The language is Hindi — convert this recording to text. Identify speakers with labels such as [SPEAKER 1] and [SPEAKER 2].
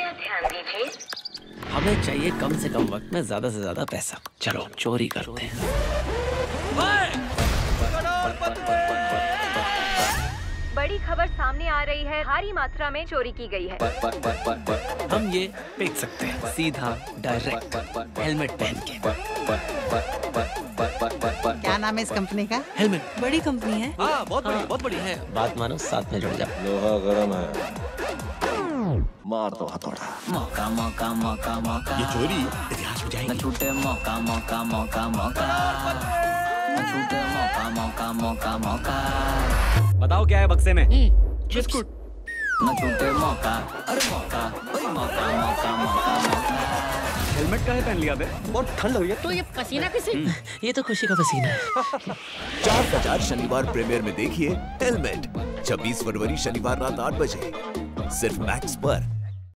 [SPEAKER 1] कृपया ध्यान दीजिए।
[SPEAKER 2] हमें चाहिए कम से कम वक्त में ज्यादा से ज्यादा पैसा। चलो चोरी करते हैं।
[SPEAKER 3] बड़ी खबर सामने आ रही है, भारी मात्रा में चोरी की गई है।
[SPEAKER 2] हम ये बेच सकते हैं सीधा डायरेक्ट हेलमेट पहन के।
[SPEAKER 4] क्या नाम है इस कंपनी का?
[SPEAKER 2] हेलमेट।
[SPEAKER 5] बड़ी कंपनी है।
[SPEAKER 2] हाँ बहुत बड़ी है। बात मानो साथ में जुड़ जाओ।
[SPEAKER 6] लोहा गरम है, मार दो हथौड़ा।
[SPEAKER 7] मौका मौका मौका मौका,
[SPEAKER 6] ये चोरी इतिहास में जाएगी।
[SPEAKER 7] न छूटे मौका मौका मौका मौका, न छूटे मौका मौका मौका मौका।
[SPEAKER 2] बताओ क्या है बक्से में?
[SPEAKER 5] बिस्कुट।
[SPEAKER 7] न छूटे मौका, अरे मौका, अरे मौका मौका मौका मौका।
[SPEAKER 2] हेलमेट काहे पहन लिया बे? बहुत ठंड लग रही है।
[SPEAKER 5] तो ये पसीना किसी?
[SPEAKER 2] ये तो खुशी का पसीना है।
[SPEAKER 8] 4 बाजार शनिवार प्रीमियर में देखिए हेलमेट 26 फरवरी शनिवार रात 8 बजे सिर्फ मैक्स पर।